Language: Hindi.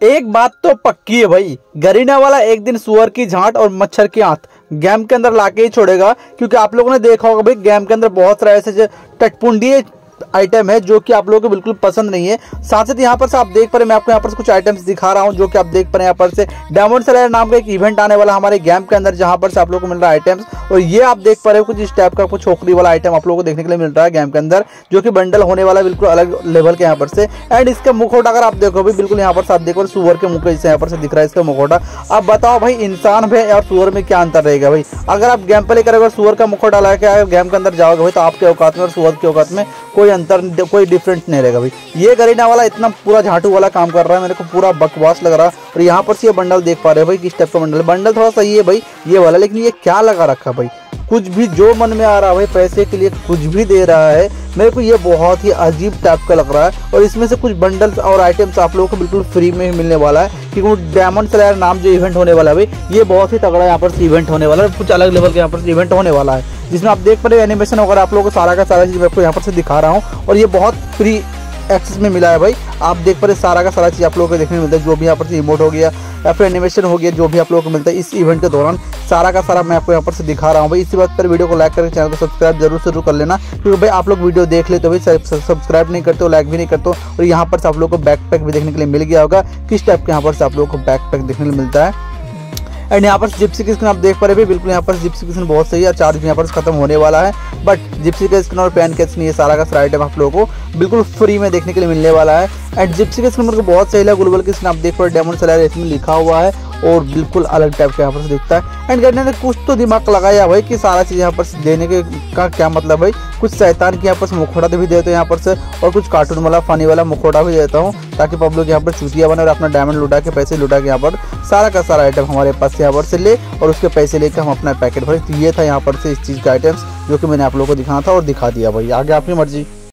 एक बात तो पक्की है भाई, गरीना वाला एक दिन सुअर की झांट और मच्छर की आंत गेम के अंदर लाके ही छोड़ेगा। क्योंकि आप लोगों ने देखा होगा भाई, गेम के अंदर बहुत सारे ऐसे टटपुंडी आइटम है जो कि आप लोगों को बिल्कुल पसंद नहीं है। साथ साथ यहाँ पर से आप देख पा रहे, मैं आपको यहाँ पर से कुछ आइटम्स दिखा रहा हूँ जो कि आप देख पा रहे हैं। यहाँ पर से डायमंड सेलर नाम का एक इवेंट आने वाला हमारे गेम के अंदर, जहां पर से आप लोगों को मिल रहा है आइटम्स। और ये आप देख पा रहे हो कुछ इस टाइप का कुछ छोकरी वाला आइटम आप लोगों को देखने के लिए मिल रहा है गेम के अंदर, जो कि बंडल होने वाला बिल्कुल अलग लेवल के यहाँ पर से। एंड इसका मुखौटा अगर आप देखो भाई, बिल्कुल यहाँ पर से आप देखो सुअर के मुख जैसे यहाँ पर से दिख रहा है इसका मुखौटा। अब बताओ भाई, इंसान में और सुअर में क्या अंतर रहेगा भाई? अगर आप गेम प्ले करोगे, सुअर का मुखौटा ला के अगर गेम के अंदर जाओगे भाई, तो आपके औकात में और सुअर के औकात में कोई अंतर, कोई डिफरेंस नहीं रहेगा भाई। ये गरीना वाला इतना पूरा झाटू वाला काम कर रहा है, मेरे को पूरा बकवास लग रहा है। और यहाँ पर से ये बंडल देख पा रहे हो भाई, किस टाइप का बंडल थोड़ा सही है भाई ये वाला, लेकिन ये क्या लगा रखा भाई? कुछ भी जो मन में आ रहा है भाई, पैसे के लिए कुछ भी दे रहा है। मेरे को ये बहुत ही अजीब टाइप का लग रहा है। और इसमें से कुछ बंडल्स और आइटम्स आप लोगों को बिल्कुल फ्री में ही मिलने वाला है, क्योंकि वो डायमंड स्लेयर नाम जो इवेंट होने वाला है भाई, ये बहुत ही तगड़ा यहाँ पर इवेंट होने वाला है। कुछ अलग लेवल का यहाँ पर इवेंट होने वाला है, जिसमें आप देख पा रहे हो एनिमेशन वगैरह आप लोगों को सारा का सारा चीज़ मैं आपको यहाँ पर से दिखा रहा हूँ। और ये बहुत फ्री एक्सेस में मिला है भाई। आप देख पा रहे सारा का सारा चीज़ आप लोगों को देखने मिलता है, जो भी यहाँ पर से इमोट हो गया या फिर एनिमेशन हो गया, जो भी आप लोगों को मिलता है इस इवेंट के दौरान, सारा का सारा मैं आपको यहाँ पर से दिखा रहा हूँ भाई। इसी बात पर वीडियो को लाइक करके चैनल को सब्सक्राइब जरूर कर लेना, क्योंकि भाई आप लोग वीडियो देख लेते हो भाई, सब्सक्राइब नहीं करते हो, लाइक भी नहीं करते हो। और यहाँ पर से आप लोगों को बैकपैक भी देखने के लिए मिल गया होगा, किस टाइप के यहाँ पर से आप लोगों को बैकपैक देखने को मिलता है। एंड यहाँ पर जिप्सी की स्किन आप देख पा रहे हैं, बिल्कुल यहाँ पर जिप्सी की स्किन बहुत सही है। चार्ज भी यहाँ पर खत्म होने वाला है, बट जिप्सी का स्किन और पैन का स्किन ये सारा का सारा आइटम आप लोगों को बिल्कुल फ्री में देखने के लिए मिलने वाला है। एंड जिप्सी का स्किन मेरे को बहुत सही लगा। ग्लोबल की स्किन आप देख पा रहे, डायमंड सेलर इसमें लिखा हुआ है और बिल्कुल अलग टाइप का यहाँ पर से दिखता है। एंड गरीना ने कुछ तो दिमाग लगाया भाई कि सारा चीज़ यहाँ पर से देने के का क्या मतलब भाई, कुछ शैतान की यहाँ पर से मुखौटा भी देते हैं यहाँ पर से, और कुछ कार्टून वाला फनी वाला मुखौटा भी देता हूँ, ताकि पब्लिक यहाँ पर चूतिया बने और अपना डायमंड लुटा के पैसे लुटा के यहाँ पर सारा का सारा आइटम हमारे पास यहाँ पर से ले और उसके पैसे लेकर हम अपना पैकेट भरे। तो ये था यहाँ पर से इस चीज़ का आइटम्स जो कि मैंने आप लोगों को दिखाना था और दिखा दिया भाई। आगे आपकी मर्जी।